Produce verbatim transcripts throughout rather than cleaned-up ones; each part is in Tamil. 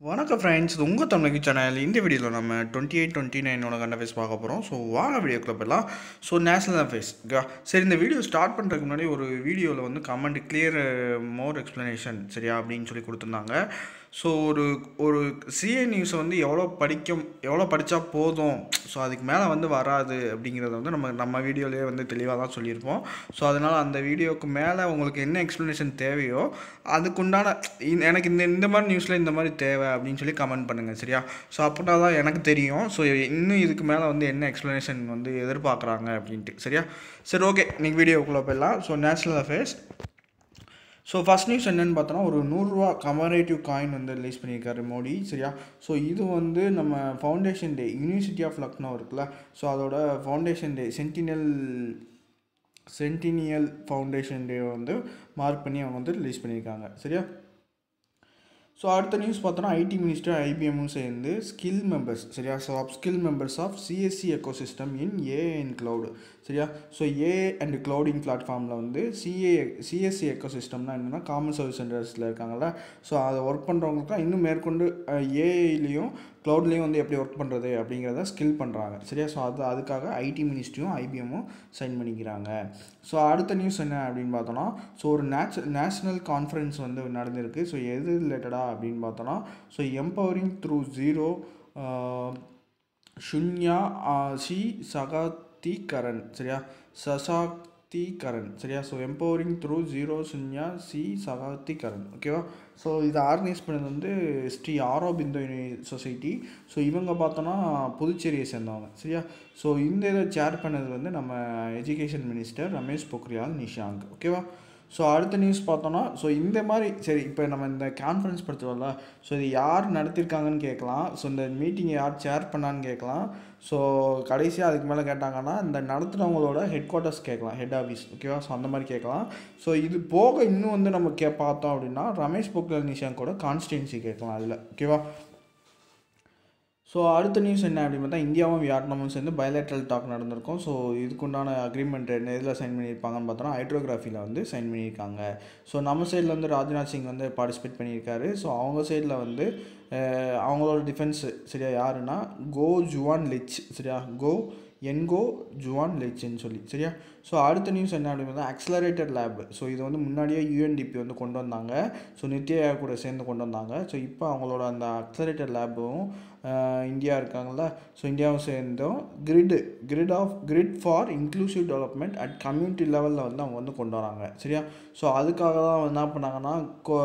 வணக்கம் ஃப்ரெண்ட்ஸ், இது உங்கள் தமிழ் சேனல். இந்த வீடியோவில் நம்ம டுவெண்ட்டி எயிட் டுவெண்ட்டி நைனோட கண்ட ஃபேஸ் பார்க்க போகிறோம். ஸோ வாங்க வீடியோக்குள்ள போயிடலாம். ஸோ நேஷனல் ஃபேஸ் சரி, இந்த வீடியோ ஸ்டார்ட் பண்ணுறதுக்கு முன்னாடி ஒரு வீடியோவில் வந்து கமெண்ட் கிளியர் மோர் எக்ஸ்ப்ளனேஷன் சரியா அப்படின்னு சொல்லி கொடுத்துருந்தாங்க. ஸோ ஒரு ஒரு சிஏ நியூஸை வந்து எவ்வளோ படிக்க எவ்வளோ படித்தா போதும், ஸோ அதுக்கு மேலே வந்து வராது அப்படிங்கிறத வந்து நம்ம நம்ம வீடியோலேயே வந்து தெளிவாக தான் சொல்லியிருப்போம். ஸோ அதனால் அந்த வீடியோவுக்கு மேலே உங்களுக்கு என்ன எக்ஸ்ப்ளனேஷன் தேவையோ அதுக்குண்டான எனக்கு இந்த இந்த மாதிரி நியூஸில் இந்த மாதிரி தேவை அப்படின்னு சொல்லி கமெண்ட் பண்ணுங்கள் சரியா. ஸோ அப்படின்னா தான் எனக்கு தெரியும். ஸோ இன்னும் இதுக்கு மேலே வந்து என்ன எக்ஸ்ப்ளனேஷன் வந்து எதிர்பார்க்குறாங்க அப்படின்ட்டு சரியா. சரி, ஓகே, இன்றைக்கி வீடியோக்குள்ளே போயிடலாம். So national affairs. So first news என்னென்னு பார்த்தோன்னா, ஒரு நூறுரூவா கமரேட்டிவ் காயின் வந்து ரிலீஸ் பண்ணியிருக்காரு மோடி சரியா. ஸோ இது வந்து நம்ம foundation day, university of Lucknow இருக்குல்ல, ஸோ அதோட foundation day, sentinel centennial foundation day வந்து மார்க் பண்ணி அவங்க வந்து ரிலீஸ் பண்ணியிருக்காங்க சரியா. ஸோ அடுத்த நியூஸ் பார்த்தோன்னா, ஐடி மினிஸ்டர் ஐபிஎம்மும் சேர்ந்து ஸ்கில் மெம்பர்ஸ் சரியா. So up skill members of CSC eco system in A and cloud சரியா. ஸோ ஏ அண்ட் க்ளவுடிங் பிளாட்ஃபார்மில் வந்து சிஏ சிஎஸ்சி எக்கோ சிஸ்டம்னா என்னென்னா காமன் சர்வீஸ் சென்டர்ஸில் இருக்காங்கள்ல, ஸோ அதை ஒர்க் பண்ணுறவங்களுக்கு இன்னும் மேற்கொண்டு ஏஐலையும் க்ளவுட்லேயும் வந்து எப்படி ஒர்க் பண்ணுறது அப்படிங்கிறத ஸ்கில் பண்ணுறாங்க சரியா. ஸோ அது அதுக்காக ஐடி மினிஸ்ட்ரியும் ஐபிஎம்மும் சைன் பண்ணிக்கிறாங்க. ஸோ அடுத்த நியூஸ் என்ன அப்படின்னு பார்த்தோன்னா, ஸோ ஒரு நேச்சு நேஷ்னல் கான்ஃபரன்ஸ் வந்து நடந்திருக்கு. ஸோ எது ரிலேட்டடாக அப்படின்னு பார்த்தோன்னா, so empowering through zero Shunya se Sashaktikaran சரியா, சசாக்திகரன் சரியா. So empowering through zero Shunya se Sashaktikaran ஓகேவா. ஸோ இதை ஆர்கனைஸ் பண்ணது வந்து ஸ்ரீ ஆரோபிந்தோ சொசைட்டி. ஸோ இவங்க பார்த்தோன்னா புதுச்சேரியை சேர்ந்தவங்க சரியா. ஸோ இந்த இதை சேர் பண்ணது வந்து நம்ம எஜுகேஷன் மினிஸ்டர் ரமேஷ் பொக்ரியால் நிஷாங்க் ஓகேவா. ஸோ அடுத்த நியூஸ் பார்த்தோன்னா, ஸோ இந்த மாதிரி சரி, இப்போ நம்ம இந்த கான்ஃபரன்ஸ் படுத்துவோம்ல, ஸோ இது யார் நடத்திருக்காங்கன்னு கேட்கலாம். ஸோ இந்த மீட்டிங்கை யார் சேர் பண்ணான்னு கேட்கலாம். ஸோ கடைசியாக அதுக்கு மேலே கேட்டாங்கன்னா இந்த நடத்துகிறவங்களோட ஹெட் குவார்ட்டர்ஸ் கேட்கலாம், ஹெட் ஆஃபீஸ் ஓகேவா. ஸோ அந்த மாதிரி கேட்கலாம். ஸோ இது போக இன்னும் வந்து நம்ம கே பார்த்தோம் அப்படின்னா ரமேஷ் பொக்ரியால் நிஷாங்கோட கான்ஸ்டிடென்சி கேட்கலாம் அதில் ஓகேவா. ஸோ அடுத்த நியூஸ் என்ன அப்படின்னு பார்த்தா, இந்தியாவும் வியட்நாமும் சேர்ந்து பயலேட்ரல் டாக் நடந்திருக்கும். ஸோ இதுக்குண்டான அக்ரிமெண்ட் என்ன இதில் சைன் பண்ணியிருப்பாங்கன்னு பார்த்தோன்னா ஹைட்ரோகிராஃபியில் வந்து சைன் பண்ணியிருக்காங்க. ஸோ நம்ம சைடில் வந்து ராஜ்நாத் சிங் வந்து பார்ட்டிசிபேட் பண்ணியிருக்காரு. ஸோ அவங்க சைடில் வந்து அவங்களோட டிஃபென்ஸு சரியா யாருன்னா கோ ஜுவான் லிச் சரியா, கோ என்கோ ஜுவான் லிச்ன்னு சொல்லி சரியா. ஸோ அடுத்த நியூஸ் என்ன அப்படின்னு பார்த்தா, அக்ஸலரேட்டட் லேப். ஸோ இது வந்து முன்னாடியே யூஎன்டிபி வந்து கொண்டு வந்தாங்க. ஸோ நித்தி ஆயோக் கூட சேர்ந்து கொண்டு வந்தாங்க. ஸோ இப்போ அவங்களோட அந்த அக்ஸலரேட்டட் லேபும் இந்தியா இருக்காங்கள்ல, ஸோ இந்தியாவும் சேர்ந்தும் grid grid of grid for inclusive development at community லெவலில் வந்து அவங்க வந்து கொண்டு வராங்க சரியா. ஸோ அதுக்காக தான் என்ன பண்ணாங்கன்னா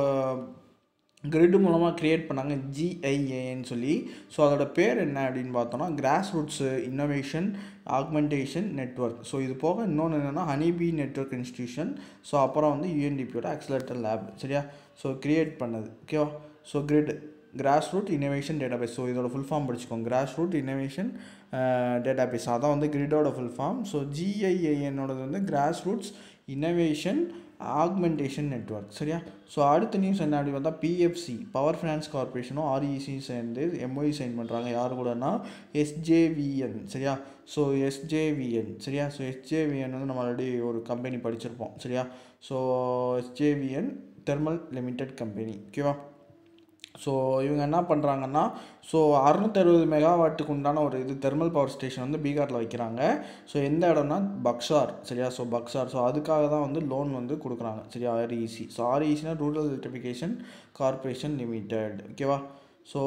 கிரிட் மூலமாக க்ரியேட் பண்ணாங்க ஜிஐஏன்னு சொல்லி. ஸோ அதோட பேர் என்ன அப்படின்னு பார்த்தோன்னா grass roots innovation augmentation network. So இது போக இன்னொன்று என்னென்னா ஹனிபி நெட்ஒர்க் இன்ஸ்டியூஷன். ஸோ அப்புறம் வந்து யூஎன்டிபியோட அக்ஸலரேட்டர் லேப் சரியா. ஸோ க்ரியேட் பண்ணது ஓகேவா. So grid grass root innovation database. So இதோட ஃபுல் ஃபார்ம் படிச்சுக்கோங்க, கிராஸ் ரூட் இன்னோவேஷன் டேட்டாபேஸ், அதான் வந்து கிரிடோட ஃபுல் ஃபார்ம். ஸோ ஜிஐஏஎன்னோடது வந்து grass roots innovation augmentation network சரியா. ஸோ அடுத்த நியூஸ் என்ன அப்படின்னு பார்த்தா, பிஎஃப்சி பவர் ஃபினான்ஸ் கார்பரேஷனும் ஆர்இசியும் சேர்ந்து எம்ஓஇ சைன் பண்ணுறாங்க. யார் கூடனா எஸ்ஜேவிஎன் சரியா. ஸோ எஸ்ஜேவிஎன் சரியா. ஸோ எஸ்ஜேவிஎன் வந்து நம்ம ஆல்ரெடி ஒரு கம்பெனி படிச்சிருப்போம் சரியா. So SJVN thermal limited company ஓகேவா. ஸோ இவங்க என்ன பண்ணுறாங்கன்னா, ஸோ அறுநூற்றி அறுபது மெகாவாட்டுக்கு உண்டான ஒரு இது தெர்மல் பவர் ஸ்டேஷன் வந்து பீகாரில் வைக்கிறாங்க. ஸோ எந்த இடம்னா பக்சார் சரியா. ஸோ பக்சார். ஸோ அதுக்காக தான் வந்து லோன் வந்து கொடுக்குறாங்க சரியா, ஆர்இசி. ஸோ ஆர்இசினா ரூரல் எலக்ட்ரிஃபிகேஷன் கார்பரேஷன் லிமிடெட் ஓகேவா. ஸோ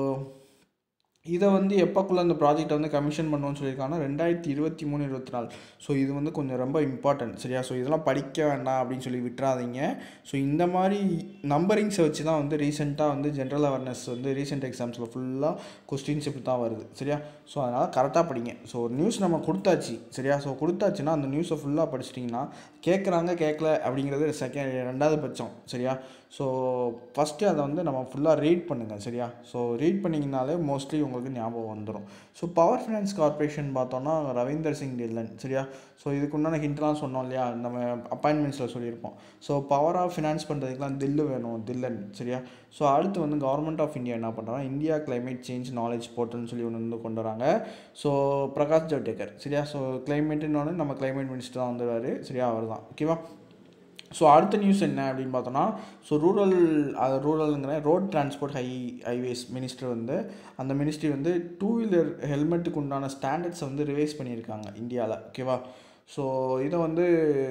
இதை வந்து எப்போக்குள்ளே அந்த ப்ராஜெக்டை வந்து கமிஷன் பண்ணுவோன்னு சொல்லியிருக்காங்கன்னா ரெண்டாயிரத்தி இருபத்தி மூணு இருபத்தி நாலு. ஸோ இது வந்து கொஞ்சம் ரொம்ப இம்பார்ட்டன்ட் சரியா. ஸோ இதெல்லாம் படிக்க வேண்டாம் அப்படின்னு சொல்லி விட்டுறாதீங்க. ஸோ இந்த மாதிரி நம்பரிங்ஸை வச்சு தான் வந்து ரீசெண்டாக வந்து ஜென்ரல் அவேர்னஸ் வந்து ரீசெண்ட் எக்ஸாம்ஸில் ஃபுல்லாக கொஸ்டின்ஸ் இப்படி தான் வருது சரியா. ஸோ அதனால் கரெக்டாக படிங்க. ஸோ ஒரு நியூஸ் நம்ம கொடுத்தாச்சு சரியா. ஸோ கொடுத்தாச்சுன்னா அந்த நியூஸை ஃபுல்லாக படிச்சிட்டிங்கன்னா கேட்குறாங்க கேட்கல அப்படிங்கிறது செகண்ட் ரெண்டாவது பட்சம் சரியா. ஸோ ஃபஸ்ட்டு அதை வந்து நம்ம ஃபுல்லாக ரீட் பண்ணுங்கள் சரியா. ஸோ ரீட் பண்ணிங்கனாலே மோஸ்ட்லி உங்களுக்கு ஞாபகம் வந்துடும். ஸோ பவர் ஃபினான்ஸ் கார்பரேஷன் பார்த்தோன்னா ரவீந்தர் சிங் டில்லன் சரியா. ஸோ இதுக்கு உண்டான ஹிண்ட்லாம் சொன்னோம் இல்லையா, நம்ம அப்பாயின்மெண்ட்ஸில் சொல்லியிருப்போம். ஸோ பவராக ஃபினான்ஸ் பண்ணுறதுக்குலாம் தில்லு வேணும், தில்லன் சரியா. ஸோ அடுத்து வந்து கவர்மெண்ட் ஆஃப் இந்தியா என்ன பண்ணுறாங்க, இந்தியா கிளைமேட் சேஞ்ச் நாலேஜ் போர்ட்டல்னு சொல்லி ஒன்று வந்து கொண்டு வராங்க. ஸோ பிரகாஷ் ஜவடேகர் சரியா. ஸோ கிளைமேட்டுன்னு நம்ம கிளைமேட் மினிஸ்டர் தான் வந்துடுவார் சரியா, அவர் தான் ஓகேவா. ஸோ அடுத்த நியூஸ் என்ன அப்படின்னு பார்த்தோன்னா, ஸோ ரூரல் அது ரூரலுங்கிற road transport high highways minister வந்து அந்த மினிஸ்ட்ரி வந்து டூ வீலர் ஹெல்மெட்டுக்கு உண்டான ஸ்டாண்டர்ட்ஸை வந்து ரிவைஸ் பண்ணியிருக்காங்க இந்தியாவில். ஓகேவா? ஸோ இதை வந்து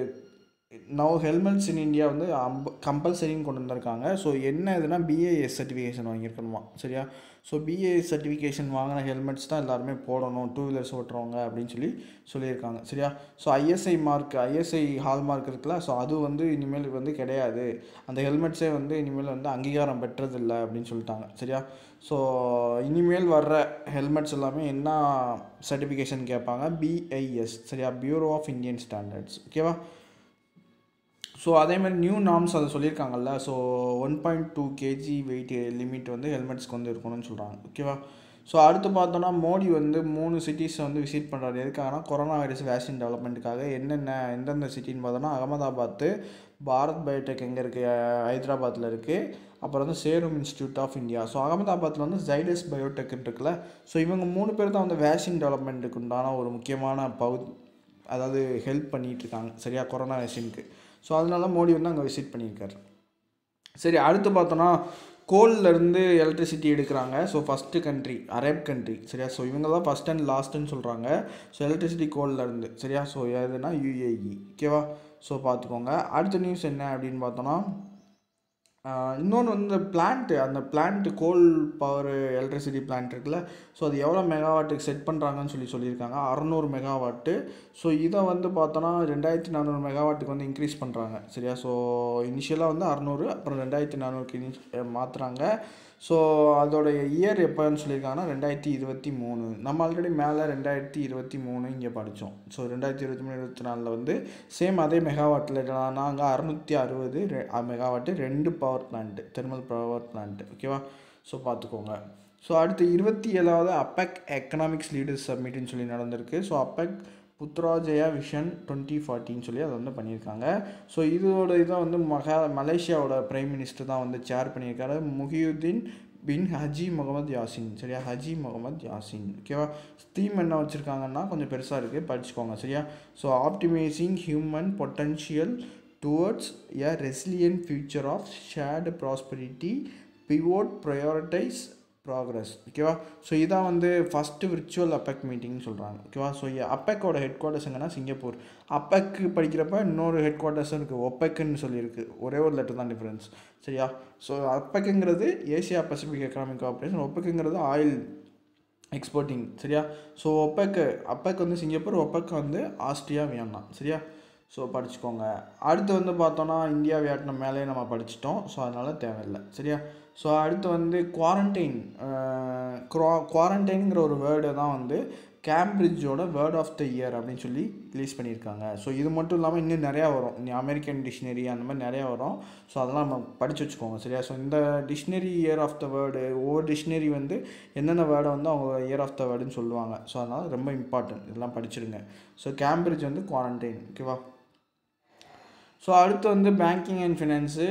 நவ் ஹெல்மெட்ஸ் இன் இந்தியா வந்து அம்ப கம்பல்சரின்னு கொண்டு வந்திருக்காங்க. ஸோ என்ன இதுனா பிஏஎஸ் சர்டிஃபிகேஷன் வாங்கியிருக்கணுமா, சரியா? ஸோ பிஏஎஸ் சர்டிஃபிகேஷன் வாங்கின ஹெல்மெட்ஸ் தான் எல்லாருமே போடணும் டூ வீலர்ஸ் ஓட்டுறவங்க அப்படின்னு சொல்லி சொல்லியிருக்காங்க, சரியா? So ISI mark ISI hallmark இருக்குல்ல, ஸோ அது வந்து இனிமேல் வந்து கிடையாது, அந்த ஹெல்மெட்ஸே வந்து இனிமேல் வந்து அங்கீகாரம் பெற்றதில்லை அப்படின்னு சொல்லிட்டாங்க, சரியா? ஸோ இனிமேல் வர்ற ஹெல்மெட்ஸ் எல்லாமே என்ன சர்டிஃபிகேஷன் கேட்பாங்க, பிஐஎஸ், சரியா? Bureau of Indian standards. ஓகேவா? ஸோ அதேமாதிரி நியூ நார்ம்ஸ் அதை சொல்லியிருக்காங்கல்ல. So one point two KG weight limit வந்து ஹெல்மெட்ஸ்க்கு வந்து இருக்கணும்னு சொல்கிறாங்க. ஓகேவா? ஸோ அடுத்து பார்த்தோன்னா மோடி வந்து மூணு சிட்டிஸை வந்து விசிட் பண்ணுறாரு. எதுக்காகனா கொரோனா வைரஸ் வேக்சின் டெவலப்மெண்ட்டுக்காக. என்னென்ன எந்தெந்த சிட்டின்னு பார்த்தோன்னா அகமதாபாத்து, பாரத் பயோடெக் எங்கே இருக்குது, ஹைதராபாத்தில் இருக்குது. அப்புறம் வந்து சேரும் இன்ஸ்டியூட் ஆஃப் இந்தியா. ஸோ அகமதாபாத்தில் வந்து ஜைடஸ் பயோடெக் இருக்குல்ல. ஸோ இவங்க மூணு பேர் தான் வந்து வேக்சின் டெவலப்மெண்ட்டுக்கு உண்டான ஒரு முக்கியமான பகுதி, அதாவது ஹெல்ப் பண்ணிகிட்ருக்காங்க, சரியா, கொரோனா வேக்சினுக்கு. ஸோ அதனால மோடி வந்து அங்கே விசிட் பண்ணியிருக்காரு. சரி, அடுத்து பார்த்தோன்னா கோல்லேருந்து எலக்ட்ரிசிட்டி எடுக்கிறாங்க. So first country Arab country, சரியா? ஸோ இவங்க தான் ஃபஸ்ட் அண்ட் லாஸ்ட்டுன்னு சொல்கிறாங்க. ஸோ எலக்ட்ரிசிட்டி கோல்லேருந்து, சரியா? ஸோ எதுனா யூஏஇ. ஓகேவா? ஸோ பார்த்துக்கோங்க. அடுத்த நியூஸ் என்ன அப்படின்னு பார்த்தோன்னா, இன்னொன்று வந்து இந்த பிளான்ட்டு அந்த plant coal power electricity plant இருக்குல்ல. ஸோ அது எவ்வளோ மெகாவாட்டுக்கு செட் பண்ணுறாங்கன்னு சொல்லி சொல்லியிருக்காங்க, அறநூறு மெகாவாட்டு. ஸோ இதை வந்து பார்த்தோன்னா ரெண்டாயிரத்தி நானூறு மெகாவாட்டுக்கு வந்து இன்க்ரீஸ் பண்ணுறாங்க, சரியா? ஸோ இனிஷியலாக வந்து அறநூறு, அப்புறம் ரெண்டாயிரத்தி நானூறுக்கு இனி மாற்றுறாங்க. ஸோ அதோடைய இயர் எப்போன்னு சொல்லியிருக்காங்கன்னா ரெண்டாயிரத்தி இருபத்தி மூணு. நம்ம ஆல்ரெடி மேலே ரெண்டாயிரத்தி இருபத்தி மூணு இங்கே படித்தோம். ஸோ ரெண்டாயிரத்தி இருபத்தி மூணு இருபத்தி நாலில் வந்து சேம் அதே மெகாவாட்டில் நாங்கள் அறுநூற்றி அறுபது ரெ மெகாவாட்டு ரெண்டு power plant, thermal power plant. ஓகேவா? ஸோ பார்த்துக்கோங்க. ஸோ அடுத்து இருபத்தி ஏழாவது அப்பெக் எக்கனாமிக்ஸ் லீடர்ஸ் சப்மிட்னு சொல்லி நடந்திருக்கு. So APEC Putrajaya vision twenty ஃபார்ட்டின்னு சொல்லி அதை வந்து பண்ணியிருக்காங்க. ஸோ இதோட இதை வந்து மகா மலேசியாவோட பிரைம் மினிஸ்டர் தான் வந்து சேர் பண்ணியிருக்காரு, முஹியுதீன் பின் ஹஜி முகமது யாசின், சரியா? ஹஜி முகமது யாசின். ஓகேவா? தீம் என்ன வச்சுருக்காங்கன்னா கொஞ்சம் பெருசாக இருக்குது, படிச்சுக்கோங்க, சரியா? So optimising human potential towards a resilient future of shared prosperity, pivot prioritise progress. ஓகேவா? ஸோ இதான் வந்து ஃபஸ்ட்டு விர்ச்சுவல் அப்பெக் மீட்டிங்னு சொல்கிறாங்க. ஓகேவா? ஸோ அப்பெக்கோட ஹெட் குவார்ட்டர்ஸ் எங்கன்னா சிங்கப்பூர். அப்பெக்கு படிக்கிறப்ப இன்னொரு ஹெட் குவார்ட்டர்ஸும் இருக்குது, ஒப்பெக்குன்னு சொல்லியிருக்கு, ஒரே ஒரு லெட்டர் தான் டிஃப்ரென்ஸ், சரியா? ஸோ அப்பெக்குங்கிறது ஏசியா பசிபிக் எக்கனாமிக் கோஆப்ரேஷன், ஒப்பெக்குங்கிறது ஆயில் எக்ஸ்போர்ட்டிங், சரியா? ஸோ ஒப்பெக்கு அப்பெக் வந்து சிங்கப்பூர், ஒப்பெக் வந்து ஆஸ்ட்ரியா, வியன்னா, சரியா? ஸோ படிச்சுக்கோங்க. அடுத்து வந்து பார்த்தோன்னா இந்தியா வியட்நாம் மேலே நம்ம படிச்சிட்டோம், ஸோ அதனால் தேவையில்லை, சரியா? ஸோ அடுத்து வந்து குவாரண்டைன் குவா குவாரண்டைனுங்கிற ஒரு வேர்டை தான் வந்து கேம்பிரிட்ஜோட வேர்ட் ஆஃப் த இயர் அப்படின்னு சொல்லி ரிலீஸ் பண்ணியிருக்காங்க. ஸோ இது மட்டும் இல்லாமல் இன்னும் நிறையா வரும், இன்னும் அமெரிக்கன் டிக்ஷனரி அந்த மாதிரி நிறையா வரும். ஸோ அதெல்லாம் நம்ம படித்து வச்சுக்கோங்க, சரியா? ஸோ இந்த dictionary year of the word, ஒவ்வொரு டிக்ஷனரி வந்து என்னென்ன வேர்டை வந்து அவங்க இயர் ஆஃப் த வேர்டுன்னு சொல்லுவாங்க. ஸோ அதனால் ரொம்ப இம்பார்ட்டன்ட், இதெல்லாம் படிச்சிடுங்க. ஸோ கேம்பிரிட்ஜ் வந்து குவாரண்டைன். ஓகேவா? ஸோ அடுத்து வந்து பேங்கிங் அண்ட் ஃபினான்ஸு.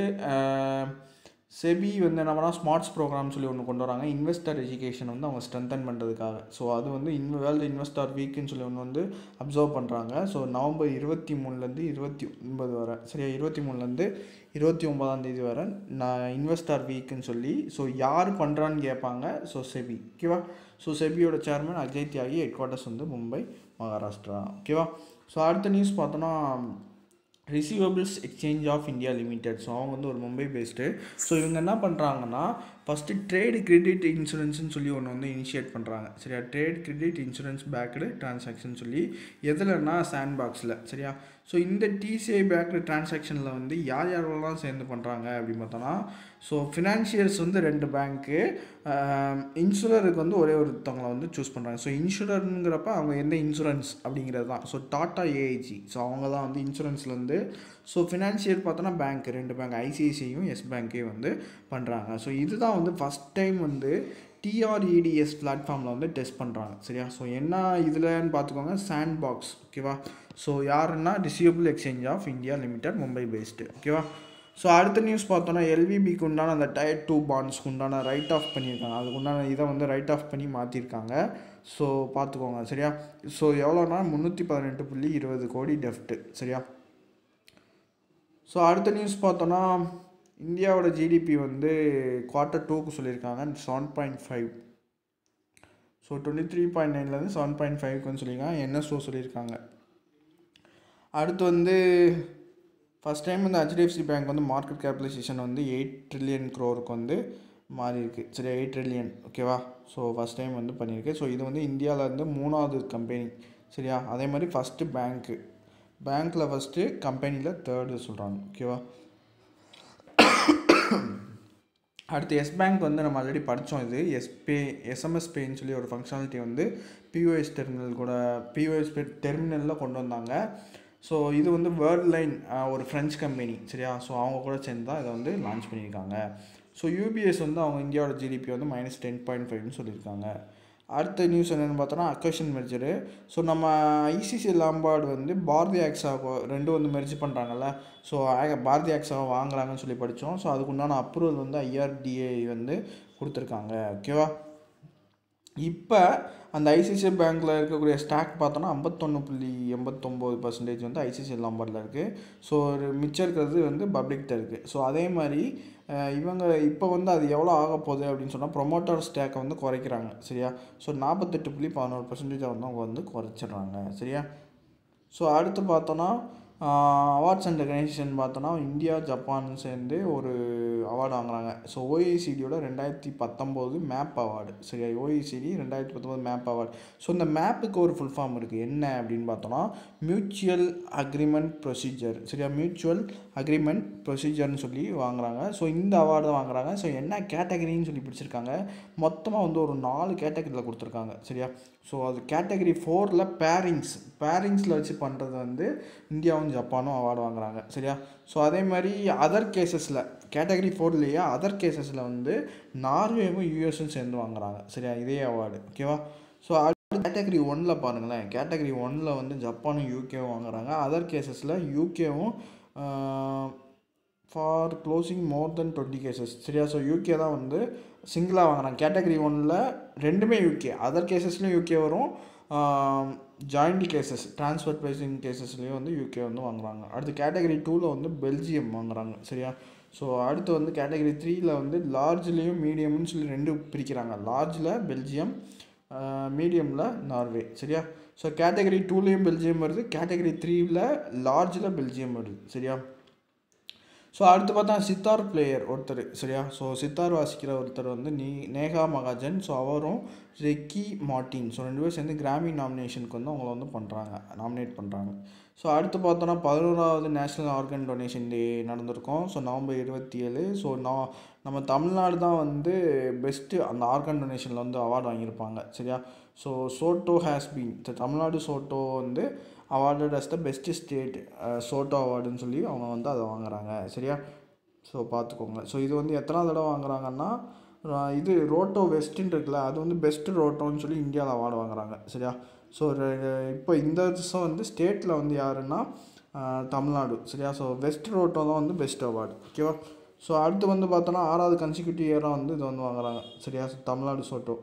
செபி வந்து என்ன பண்ணால் ஸ்மார்ட்ஸ் ப்ரோக்ராம் சொல்லி ஒன்று கொண்டு வராங்க, இன்வெஸ்டர் எஜுகேஷன் வந்து அவங்க ஸ்ட்ரென்தன் பண்ணுறதுக்காக. ஸோ அது வந்து இன் வேர்ல்டு இன்வெஸ்டர் வீக்குன்னு சொல்லி ஒன்று வந்து அப்சர்வ் பண்ணுறாங்க. ஸோ நவம்பர் இருபத்தி மூணுலேருந்து இருபத்தி ஒன்பது வரை, சரியா? இருபத்தி மூணுலேருந்து இருபத்தி ஒன்பதாம் தேதி வரை நான் இன்வெஸ்டர் வீக்குன்னு சொல்லி. ஸோ யார் பண்ணுறான்னு கேட்பாங்க. So SEBI. ஓகேவா? ஸோ செபியோட chairman Ajay Tyagi, head quarters வந்து மும்பை, மகாராஷ்டிரா. ஓகேவா? ஸோ அடுத்த நியூஸ் பார்த்தோன்னா receivables exchange of India limited. So அவங்க வந்து ஒரு மும்பை பேஸ்டு. ஸோ இவங்க என்ன பண்ணுறாங்கன்னா ஃபஸ்ட்டு ட்ரேடு கிரெடிட் இன்சூரன்ஸ்னு சொல்லி ஒன்று வந்து இனிஷியேட் பண்ணுறாங்க, சரியா? Trade credit insurance packed transaction சொல்லி எதுலன்னா சாண்ட் பாக்ஸில், சரியா? ஸோ இந்த டிசிஐ பேக்டு டிரான்சாக்ஷனில் வந்து யார் யாரெல்லாம் சேர்ந்து பண்ணுறாங்க அப்படின்னு பார்த்தோன்னா, ஸோ ஃபினான்ஷியர்ஸ் வந்து ரெண்டு பேங்க்கு, இன்சூரருக்கு வந்து ஒரே ஒருத்தவங்களை வந்து சூஸ் பண்ணுறாங்க. ஸோ இன்சூரருங்கிறப்ப அவங்க எந்த இன்சூரன்ஸ் அப்படிங்கிறது தான். ஸோ டாட்டா ஏஐஜி, ஸோ அவங்க தான் வந்து இன்சூரன்ஸ்லேருந்து. ஸோ ஃபினான்ஷியர் பார்த்தோன்னா பேங்க், ரெண்டு பேங்க், ஐசிஐசியும் எஸ் பேங்க்கையும் வந்து பண்ணுறாங்க. ஸோ இதுதான் வந்து ஃபஸ்ட் டைம் வந்து டிஆர்இடிஎஸ் பிளாட்ஃபார்மில் வந்து டெஸ்ட் பண்ணுறாங்க, சரியா? ஸோ என்ன இதுலன்னு பார்த்துக்கோங்க, சாண்ட் பாக்ஸ். ஓகேவா? ஸோ யாருன்னா receivable exchange of India limited, Mumbai based. ஓகேவா? ஸோ அடுத்த நியூஸ் பார்த்தோன்னா எல்விபிக்கு உண்டான அந்த டயர் டூ பாண்ட்ஸ்க்கு உண்டான ரைட் ஆஃப் பண்ணியிருக்காங்க, அதுக்கு உண்டான இதை வந்து ரைட் ஆஃப் பண்ணி மாற்றிருக்காங்க. ஸோ பார்த்துக்கோங்க, சரியா? ஸோ எவ்வளோனா முந்நூற்றி பதினெட்டு புள்ளி இருபது கோடி டெஃப்ட்டு, சரியா? ஸோ அடுத்த நியூஸ் பார்த்தோன்னா இந்தியாவோட ஜிடிபி வந்து குவார்ட்டர் டூக்கு சொல்லியிருக்காங்க seven point five. So twenty three point நைன்லேருந்து செவன் பாயிண்ட் ஃபைவ்க்குன்னு சொல்லியிருக்காங்க, என்எஸ்ஓ சொல்லியிருக்காங்க. அடுத்து வந்து ஃபஸ்ட் டைம் வந்து ஹெச்டிஎஃப்சி பேங்க் வந்து மார்க்கெட் கேபிடலைசேஷன் வந்து எயிட் ட்ரில்லியன் க்ரோருக்கு வந்து மாறி இருக்குது. சரி, எயிட் ட்ரில்லியன் ஓகேவா. ஸோ ஃபஸ்ட் டைம் வந்து பண்ணியிருக்கு. ஸோ இது வந்து இந்தியாவிலேருந்து மூணாவது கம்பெனி சரியா. அதே மாதிரி ஃபஸ்ட்டு பேங்க்கு பேங்க்கில் ஃபஸ்ட்டு, கம்பெனியில் தேர்டு சொல்கிறாங்க ஓகேவா. அடுத்து எஸ் பேங்க் வந்து நம்ம ஆல்ரெடி படித்தோம். இது எஸ்பே எஸ்எம்எஸ் பேன்னு சொல்லி ஒரு ஃபங்க்ஷனாலிட்டி வந்து பிஓஎஸ் டெர்மினல் கூட பிஓஎஸ் பே டெர்மினலில் கொண்டு வந்தாங்க. ஸோ இது வந்து வேர்ல்ட் லைன் ஒரு ஃப்ரெஞ்ச் கம்பெனி சரியா. ஸோ அவங்க கூட சேர்ந்து தான் இதை வந்து லான்ச் பண்ணியிருக்காங்க. ஸோ யூபிஎஸ் வந்து அவங்க இந்தியாவோட ஜிடிபி வந்து மைனஸ் டென் பாயிண்ட் ஃபைவ்னு சொல்லியிருக்காங்க. அடுத்த நியூஸ் என்னென்னு பார்த்தோன்னா அக்வஷன் மெர்ஜரு. ஸோ நம்ம ஐசிசி லாம்பார்டு வந்து பாரதி ஆக்ஸாவை ரெண்டும் வந்து மெர்ஜ் பண்ணுறாங்கல்ல. ஸோ பாரதி ஆக்ஸாவை வாங்குறாங்கன்னு சொல்லி படித்தோம். ஸோ அதுக்கு உண்டான அப்ரூவல் வந்து ஐஆர்டிஏ வந்து கொடுத்துருக்காங்க ஓகேவா. இப்போ அந்த ஐசிசி பேங்க்கில் இருக்கக்கூடிய ஸ்டாக் பார்த்தோன்னா ஐம்பத்தொன்று புள்ளி எண்பத்தொம்போது பர்சன்டேஜ் வந்து ஐசிசி லாம்பார்டில் இருக்குது. ஸோ ஒரு மிச்சம் இருக்கிறது வந்து பப்ளிக்கிட்ட இருக்குது. ஸோ அதே மாதிரி இவங்க இப்போ வந்து அது எவ்வளோ ஆக போகுது அப்படின்னு சொன்னால் ப்ரொமோட்டர் ஸ்டாக்கை வந்து குறைக்கிறாங்க சரியா. ஸோ நாற்பத்தெட்டு புள்ளி பதினோரு பர்சன்டேஜ் வந்து அவங்க வந்து குறைச்சிட்றாங்க சரியா. ஸோ அடுத்து பார்த்தோன்னா அவார்ட்ஸ் அண்ட் ரெகக்னிஷன் பார்த்தோன்னா இந்தியா ஜப்பான் சேர்ந்து ஒரு அவார்டு வாங்குறாங்க. ஸோ ஓஇசிடியோட ரெண்டாயிரத்தி பத்தொம்போது மேப் அவார்டு சரியா. ஓஇசிடி ரெண்டாயிரத்தி பத்தொம்போது மேப் அவார்டு. ஸோ இந்த மேப்புக்கு ஒரு ஃபுல் ஃபார்ம் இருக்குது. என்ன அப்படின்னு பார்த்தோன்னா மியூச்சுவல் அக்ரிமெண்ட் ப்ரொசீஜர் சரியா. மியூச்சுவல் அக்ரிமெண்ட் ப்ரொசீஜர்னு சொல்லி வாங்குறாங்க. ஸோ இந்த அவார்டு தான் வாங்குறாங்க. ஸோ என்ன கேட்டகரின்னு சொல்லி பிடிச்சிருக்காங்க. மொத்தமாக வந்து ஒரு நாலு கேட்டகரியில் கொடுத்துருக்காங்க சரியா. ஸோ அது கேட்டகரி ஃபோரில் பேரிங்ஸ் பேரிங்ஸில் வச்சு பண்ணுறது வந்து இந்தியாவும் ஜப்பானும் அவார்டு வாங்குறாங்க சரியா. ஸோ அதே மாதிரி அதர் கேசஸில் கேட்டகரி ஃபோர்லேயே அதர் கேசஸில் வந்து நார்வேவும் யூஎஸும் சேர்ந்து வாங்குறாங்க சரியா இதே அவார்டு ஓகேவா. ஸோ அடுத்து கேட்டகரி ஒன்னில் பாருங்களேன். கேட்டகரி ஒன்னில் வந்து ஜப்பானும் யூகேவும் வாங்குறாங்க. அதர் கேசஸில் யூகேவும் for closing more than twenty cases சரியா. ஸோ யூகே தான் வந்து சிங்கிளாக வாங்குறாங்க. கேட்டகரி ஒன்னில் ரெண்டுமே யூகே, அதர் கேசஸ்லையும் யூகே வரும், ஜாயிண்ட் கேசஸ் ட்ரான்ஸ்ஃபர் ப்ரைசிங் கேசஸ்லேயும் வந்து யூகே வந்து வாங்குறாங்க. அடுத்து கேட்டகரி டூவில் வந்து பெல்ஜியம் வாங்குறாங்க சரியா. ஸோ அடுத்து வந்து கேட்டகரி த்ரீயில் வந்து லார்ஜ்லேயும் மீடியம்னு சொல்லி ரெண்டு பிரிக்கிறாங்க. லார்ஜில் பெல்ஜியம், மீடியமில் நார்வே சரியா. ஸோ கேட்டகரி டூலேயும் பெல்ஜியம் வருது, கேட்டகரி த்ரீயில் லார்ஜில் பெல்ஜியம் வருது சரியா. ஸோ அடுத்து பார்த்தா சித்தார் பிளேயர் ஒருத்தர் சரியா. ஸோ சித்தார் வாசிக்கிற ஒருத்தர் வந்து நீ நேகா மகாஜன். ஸோ அவரும் ரெக்கி மார்ட்டின். ஸோ ரெண்டு பேரும் சேர்ந்து கிராமி நாமினேஷனுக்கு வந்து அவங்கள வந்து பண்ணுறாங்க நாமினேட் பண்ணுறாங்க. ஸோ அடுத்து பார்த்தோன்னா பதினோராவது நேஷ்னல் ஆர்கன் டொனேஷன் டே நடந்திருக்கும். ஸோ நவம்பர் இருபத்தி ஏழு. ஸோ நான் நம்ம தமிழ்நாடு தான் வந்து பெஸ்ட்டு அந்த ஆர்கன் டொனேஷனில் வந்து அவார்டு வாங்கியிருப்பாங்க சரியா. ஸோ சோட்டோ ஹேஸ் பீன் தமிழ்நாடு சோட்டோ வந்து awarded as the best state சோட்டோ அவார்டுன்னு சொல்லி அவங்க வந்து அதை வாங்குறாங்க சரியா. ஸோ பார்த்துக்கோங்க. ஸோ இது வந்து எத்தனாவது தடவை வாங்குறாங்கன்னா இது ரோட்டோ வெஸ்ட்டுன்னு இருக்குல்ல, அது வந்து பெஸ்ட்டு ரோட்டோன்னு சொல்லி இந்தியாவில் அவார்டு வாங்குறாங்க சரியா. ஸோ இப்போ இந்த வருஷம் வந்து ஸ்டேட்டில் வந்து யாருன்னா தமிழ்நாடு சரியா. ஸோ வெஸ்ட் ரோட்டோ தான் வந்து பெஸ்ட் அவார்டு ஓகேவா. ஸோ அடுத்து வந்து பார்த்தோன்னா ஆறாவது கன்சிக்யூட்டிவ் இயராக வந்து இது வந்து வாங்குறாங்க சரியா. தமிழ்நாடு சோட்டோ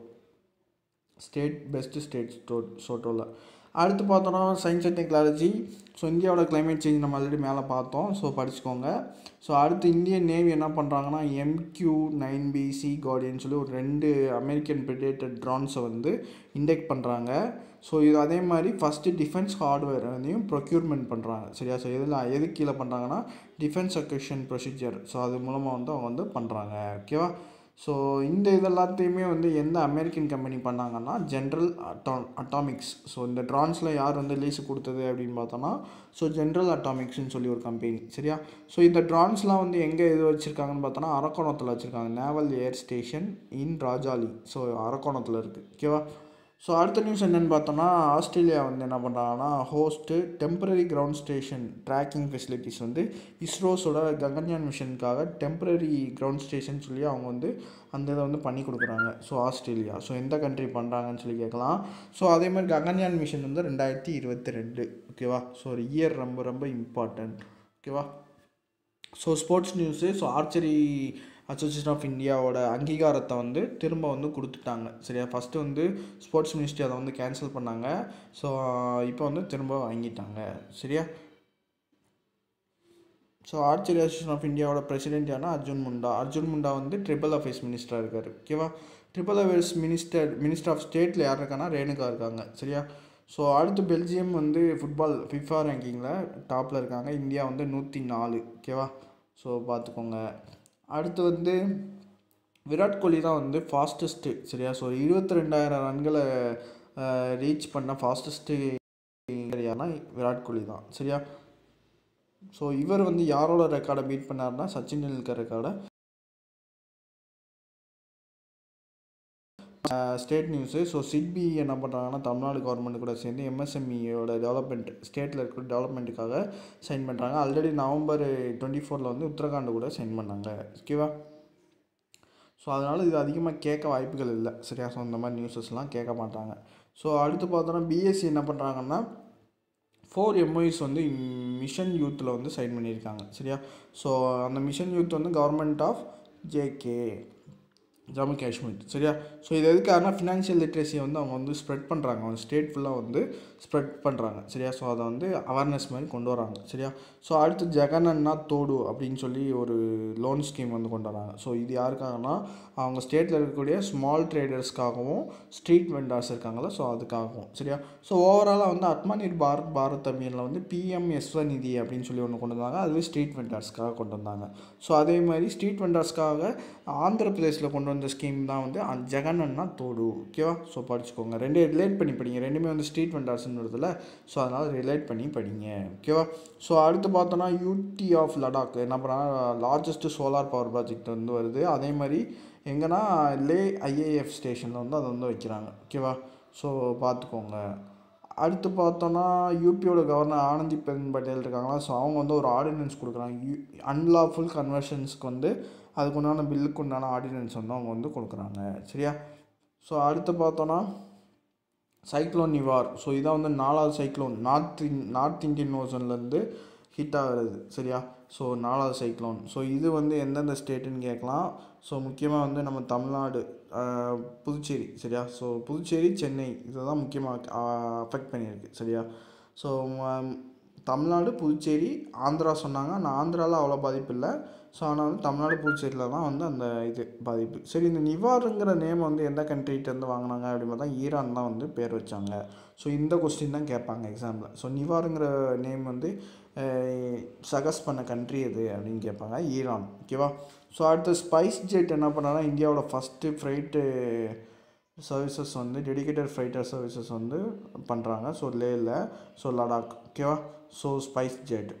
ஸ்டேட் பெஸ்ட்டு ஸ்டேட் ஸ்டோ சோட்டோவில். அடுத்து பார்த்தோன்னா சயின்ஸ் அண்ட் டெக்னாலஜி. ஸோ இந்தியாவோட கிளைமேட் சேஞ்ச் நம்ம ஆல்ரெடி மேலே பார்த்தோம். ஸோ படிச்சுக்கோங்க. ஸோ அடுத்து இந்தியன் நேவி என்ன பண்ணுறாங்கன்னா MQ nine B sea guardian சொல்லி ஒரு ரெண்டு அமெரிக்கன் பிரிடேட்டர் ட்ரான்ஸை வந்து இண்டெக்ட் பண்ணுறாங்க. ஸோ இது அதே மாதிரி ஃபஸ்ட்டு டிஃபென்ஸ் ஹார்ட்வேர் வந்து ப்ரொக்யூர்மெண்ட் பண்ணுறாங்க சரியா. ஸோ இதில் எது கீழே பண்ணுறாங்கன்னா டிஃபென்ஸ் அக்விஷன் ப்ரொசீஜர். ஸோ அது மூலமாக வந்து அவங்க வந்து பண்ணுறாங்க ஓகேவா. ஸோ இந்த இதெல்லாத்தையுமே வந்து எந்த அமெரிக்கன் கம்பெனி பண்ணாங்கன்னா ஜென்ரல் அட்டா அட்டாமிக்ஸ். ஸோ இந்த ட்ரான்ஸில் யார் வந்து லீஸு கொடுத்தது அப்படின்னு பார்த்தோன்னா ஸோ ஜென்ரல் அட்டாமிக்ஸ்ன்னு சொல்லி ஒரு கம்பெனி சரியா. ஸோ இந்த ட்ரான்ஸ்லாம் வந்து எங்கே இது வச்சுருக்காங்கன்னு பார்த்தோன்னா அரக்கோணத்தில் வச்சுருக்காங்க. Naval air station in Rajali. So அரக்கோணத்தில் இருக்குது ஓகேவா. ஸோ அடுத்த நியூஸ் என்னென்னு பார்த்தோன்னா ஆஸ்திரேலியா வந்து என்ன பண்ணுறாங்கன்னா host temporary ground station tracking facilities வந்து இஸ்ரோஸோட ககன்யான் மிஷனுக்காக டெம்பரரி கிரவுண்ட் ஸ்டேஷன் சொல்லி அவங்க வந்து அந்த இதை வந்து பண்ணி கொடுக்குறாங்க. ஸோ ஆஸ்திரேலியா ஸோ எந்த கண்ட்ரி பண்ணுறாங்கன்னு சொல்லி கேட்கலாம். ஸோ அதே மாதிரி ககன்யான் மிஷன் வந்து ரெண்டாயிரத்தி இருபத்தி ரெண்டு ஓகேவா. ஸோ ஒரு இயர் ரொம்ப ரொம்ப இம்பார்ட்டன்ட் ஓகேவா. So sports news. So archery association of இந்தியாவோட அங்கீகாரத்தை வந்து திரும்ப வந்து கொடுத்துட்டாங்க சரியா. ஃபஸ்ட்டு வந்து ஸ்போர்ட்ஸ் மினிஸ்ட்ரி அதை வந்து கேன்சல் பண்ணாங்க. ஸோ இப்போ வந்து திரும்ப வாங்கிட்டாங்க சரியா. ஸோ ஆர்ச்சரி அசோசியேஷன் ஆஃப் இந்தியாவோட பிரசிடென்ட் யாருன்னா அர்ஜுன் முண்டா. அர்ஜுன் முண்டா வந்து ட்ரிபிள் அஃபேர்ஸ் மினிஸ்டராக இருக்கார். ஓகேவா. Tribal affairs minister minister of ஸ்டேட்டில் யார் இருக்கான்னா ரேணுகா இருக்காங்க. சரியா. ஸோ அடுத்து பெல்ஜியம் வந்து ஃபுட்பால் ஃபிஃபா ரேங்கிங்கில் டாப்பில் இருக்காங்க. இந்தியா வந்து நூற்றி நாலு. ஓகேவா. ஸோ பார்த்துக்கோங்க. அடுத்து வந்து விராட் கோலி தான் வந்து ஃபாஸ்டஸ்ட்டு. சரியா. ஸோ இருபத்தி ரெண்டாயிரம் ரன்களை ரீச் பண்ண ஃபாஸ்டஸ்ட்டு யாருன்னா விராட் கோலி தான். சரியா. ஸோ இவர் வந்து யாரோட ரெக்கார்டை பீட் பண்ணார்னா சச்சின் டெண்டுல்கர் ரெக்கார்டை. State news. ஸோ சிட்பி என்ன பண்ணுறாங்கன்னா தமிழ்நாடு கவர்மெண்ட் கூட சேர்ந்து எம்எஸ்எம்இயோட டெவலப்மெண்ட் ஸ்டேட்டில் இருக்கிற டெவலப்மெண்ட்டுக்காக சைன் பண்ணுறாங்க. ஆல்ரெடி நவம்பர் டுவெண்ட்டி ஃபோரில் வந்து உத்தரகாண்ட் கூட சைன் பண்ணாங்க. ஓகேவா. ஸோ அதனால் இது அதிகமாக கேட்க வாய்ப்புகள் இல்லை. சரியா. ஸோ இந்த மாதிரி நியூஸஸ்லாம் கேட்க மாட்டாங்க. ஸோ அடுத்து பார்த்தோன்னா பிஎஸ்சி என்ன பண்ணுறாங்கன்னா ஃபோர் எம்ஓஇஸ் வந்து மிஷன் யூத்தில் வந்து சைன் பண்ணியிருக்காங்க. சரியா. ஸோ அந்த மிஷன் யூத் வந்து government of JK Jammu Kashmir. சரியா. ஸோ இது எதுக்காகனா ஃபினான்ஷியல் லிட்ரஸியை வந்து அவங்க வந்து ஸ்ப்ரெட் பண்ணுறாங்க. அவங்க ஸ்டேட் ஃபுல்லாக வந்து ஸ்ப்ரெட் பண்ணுறாங்க. சரியா. ஸோ அதை வந்து அவேர்னஸ் மாதிரி கொண்டு வராங்க. சரியா. ஸோ அடுத்து ஜெகனன்னா தோடு அப்படின்னு சொல்லி ஒரு லோன் ஸ்கீம் வந்து கொண்டு வராங்க. ஸோ இது யாருக்காகனா அவங்க ஸ்டேட்டில் இருக்கக்கூடிய ஸ்மால் ட்ரேடர்ஸ்க்காகவும் ஸ்ட்ரீட் வெண்டார்ஸ் இருக்காங்களா, ஸோ அதுக்காகவும். சரியா. ஸோ ஓவராலாக வந்து ஆத்மநிர்பார் பாரத் பாரத் அபியானில் வந்து பிஎம் யஸ்வநிதி அப்படின்னு சொல்லி ஒன்று கொண்டு வந்தாங்க. அதுவே ஸ்ட்ரீட் வெண்டார்ஸ்க்காக கொண்டு வந்தாங்க. ஸோ அதே மாதிரி ஸ்ட்ரீட் வெண்டார்ஸ்க்காக ஆந்திர பிரதேசில் கொண்டு வந்த ஸ்கீம் தான் வந்து ஜெகனன்னா தோடு. ஓகேவா. ஸோ படிச்சுக்கோங்க. ரெண்டே ரிலேட் பண்ணி படிங்க. ரெண்டுமே வந்து ஸ்ட்ரீட் வெண்டார்ஸ்ன்னு வருதுல்ல, ஸோ அதனால் ரிலேட் பண்ணி படிங்க. ஓகேவா. ஸோ அடுத்து பார்த்தோன்னா யூடி ஆஃப் லடாக் என்ன பண்ணுறாங்கன்னா லார்ஜஸ்ட்டு சோலார் பவர் ப்ராஜெக்ட் வந்து வருது. அதே மாதிரி எங்கன்னா லே ஐஏஎஃப் ஸ்டேஷனில் வந்து அதை வந்து வைக்கிறாங்க. ஓகேவா. ஸோ பார்த்துக்கோங்க. அடுத்து பார்த்தோன்னா யூபியோட கவர்னர் ஆனந்திபென் பட்டேல் இருக்காங்களா, ஸோ அவங்க வந்து ஒரு ஆர்டினன்ஸ் கொடுக்குறாங்க. யூ அன்லாஃபுல் கன்வர்ஷன்ஸ்க்கு வந்து அதுக்கு உண்டான பில்லுக்கு உண்டான ஆர்டினன்ஸ் வந்து அவங்க வந்து கொடுக்குறாங்க. சரியா. ஸோ அடுத்து பார்த்தோன்னா சைக்ளோன் நிவார். ஸோ இதான் வந்து நாலாவது cyclone north in north Indian ஓசன்லேருந்து ஹிட் ஆகிறது. சரியா. ஸோ நாலாவது சைக்ளோன். ஸோ இது வந்து எந்தெந்த ஸ்டேட்டுன்னு கேட்கலாம். ஸோ முக்கியமாக வந்து நம்ம தமிழ்நாடு, புதுச்சேரி. சரியா. ஸோ புதுச்சேரி, சென்னை இதை தான் முக்கியமாக அஃபெக்ட் பண்ணியிருக்கு. சரியா. ஸோ தமிழ்நாடு, புதுச்சேரி, ஆந்திரா சொன்னாங்க. ஆனால் ஆந்திராவில் அவ்வளோ பாதிப்பு இல்லை. ஸோ ஆனால் வந்து தமிழ்நாடு, புதுச்சேரியில் தான் வந்து அந்த இது பாதிப்பு. சரி. இந்த நிவாருங்கிற நேம் வந்து எந்த கண்ட்ரிகிட்டேருந்து வாங்கினாங்க அப்படின்னு பார்த்தா ஈரான் தான் வந்து பேர் வச்சாங்க. ஸோ இந்த கொஸ்டின் தான் கேட்பாங்க எக்ஸாமில். ஸோ நிவாருங்கிற நேம் வந்து சஜஸ்ட் பண்ண கண்ட்ரி எது அப்படின்னு கேட்பாங்க. ஈரான். ஓகேவா. ஸோ அடுத்து ஸ்பைஸ் ஜெட் என்ன பண்ணாங்கன்னா இந்தியாவோட ஃபஸ்ட்டு ஃப்ரைட்டு சர்வீசஸ் வந்து டெடிக்கேட்டட் ஃப்ரைட்டர் சர்வீசஸ் வந்து பண்ணுறாங்க. ஸோ லேயில், ஸோ லடாக். ஓகேவா. So spice jet.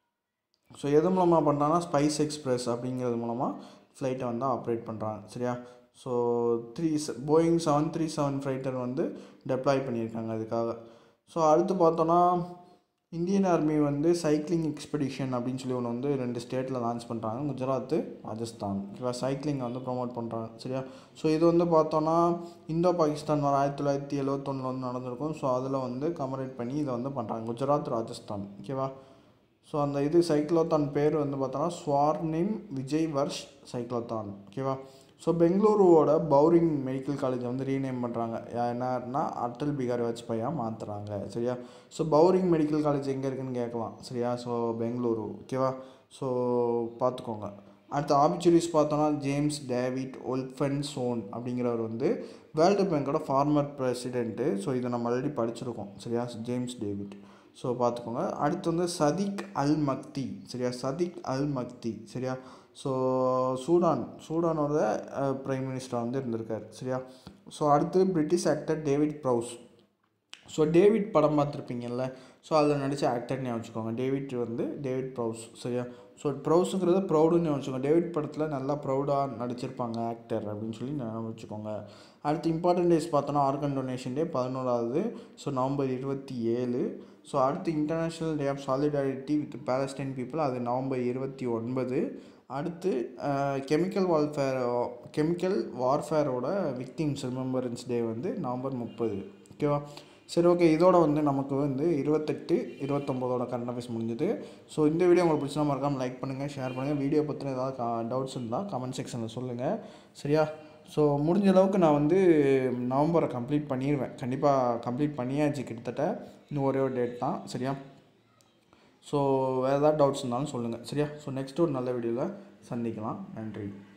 ஸோ எது மூலமாக பண்ணுறாங்கன்னா ஸ்பைஸ் எக்ஸ்பிரஸ் அப்படிங்கிறது மூலமாக ஃப்ளைட்டை வந்து ஆப்ரேட் பண்ணுறாங்க. சரியா. So three Boeing seven three seven freighter வந்து டெப்ளாய் பண்ணியிருக்காங்க அதுக்காக. ஸோ அடுத்து பார்த்தோன்னா இந்தியன் ஆர்மி வந்து சைக்கிளிங் எக்ஸ்பெடிஷன் அப்படின்னு சொல்லி ஒன்று வந்து ரெண்டு ஸ்டேட்டில் லான்ச் பண்ணுறாங்க. குஜராத்து, ராஜஸ்தான். ஓகேவா. சைக்கிளிங் வந்து ப்ரொமோட் பண்ணுறாங்க. சரியா. ஸோ இது வந்து பார்த்தோன்னா இந்தோ பாகிஸ்தான் வர ஆயிரத்தி தொள்ளாயிரத்தி எழுவத்தொன்னில் வந்து நடந்திருக்கும். ஸோ அதில் வந்து கமரேட் பண்ணி இதை வந்து பண்ணுறாங்க. குஜராத், ராஜஸ்தான். ஓகேவா. ஸோ அந்த இது சைக்ளோத்தான் பேர் வந்து பார்த்தோன்னா ஸ்வார்னிம் விஜய் வர்ஷ் சைக்ளோத்தான். ஓகேவா. ஸோ பெங்களூருவோட பௌரிங் மெடிக்கல் காலேஜை வந்து ரீநேம் பண்ணுறாங்க. என்னன்னா அட்டல் பிகாரி வாஜ்பாயாக மாற்றுறாங்க. சரியா. ஸோ பௌரிங் மெடிக்கல் காலேஜ் எங்கே இருக்குதுன்னு கேட்கலாம். சரியா. ஸோ பெங்களூரு. ஓகேவா. ஸோ பார்த்துக்கோங்க. அடுத்த ஆபிச்சுரிஸ் பார்த்தோன்னா ஜேம்ஸ் டேவிட் ஒல்ஃபன்சோன் அப்படிங்கிறவர் வந்து வேர்ல்டு பேங்கோட ஃபார்மர் பிரசிடென்ட்டு. ஸோ இதை நம்ம ஆல்ரெடி படிச்சிருக்கோம். சரியா. James David. ஸோ பார்த்துக்கோங்க. அடுத்து வந்து சதிக் அல் மக்தி. சரியா. Sadiq al Mahdi. சரியா. ஸோ சூடான் சூடானோட ப்ரைம் மினிஸ்டர் வந்து இருந்திருக்கார். சரியா. ஸோ அடுத்து British actor David Prowse. So David படம் பார்த்துருப்பீங்கல்ல, ஸோ அதில் நடித்த ஆக்டர்னே வச்சுக்கோங்க. டேவிட் வந்து டேவிட் ப்ரௌஸ். சரியா. ஸோ ப்ரௌஸுங்கிறது ப்ரௌடுன்னு வச்சுக்கோங்க. டேவிட் படத்தில் நல்லா ப்ரௌடாக நடிச்சிருப்பாங்க ஆக்டர் அப்படின்னு சொல்லி நான் வச்சுக்கோங்க. அடுத்து இம்பார்ட்டன்ட் டேஸ் பார்த்தோன்னா ஆர்கன் டொனேஷன் டே பதினோராவது. ஸோ நவம்பர் இருபத்தி ஏழு. ஸோ அடுத்து international day of solidarity with Palestine people, அது நவம்பர் இருபத்தி ஒன்பது. அடுத்து கெமிக்கல் வார்ஃபேர் கெமிக்கல் வார்ஃபேரோட விக்டிம்ஸ் ரிமெம்பரன்ஸ் டே வந்து நவம்பர் முப்பது. ஓகேவா. சரி. ஓகே. இதோட வந்து நமக்கு வந்து இருபத்தெட்டு இருபத்தொம்போதோட கரண்ட் அஃபேர்ஸ் முடிஞ்சுது. ஸோ இந்த வீடியோ உங்களுக்கு பிடிச்சா மறக்காமல் லைக் பண்ணுங்கள், ஷேர் பண்ணுங்கள். வீடியோ பற்றின ஏதாவது டவுட்ஸ் இருந்தால் கமெண்ட் செக்ஷனில் சொல்லுங்கள். சரியா. ஸோ முடிஞ்ச அளவுக்கு நான் வந்து நவம்பரை கம்ப்ளீட் பண்ணிடுவேன். கண்டிப்பாக கம்ப்ளீட் பண்ணியாச்சு கிட்டத்தட்ட. இன்னும் ஒரே ஒரு டேட் தான். சரியா. ஸோ வேறு ஏதாவது டவுட்ஸ் இருந்தாலும் சொல்லுங்கள் சரியா. ஸோ நெக்ஸ்ட் ஒரு நல்ல வீடியோவில் சந்திக்கலாம். நன்றி.